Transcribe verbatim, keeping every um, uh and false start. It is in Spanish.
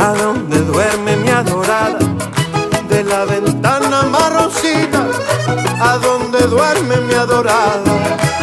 ¿A dónde duerme mi adorada? De la ventana marroncita, ¿a dónde duerme mi adorada?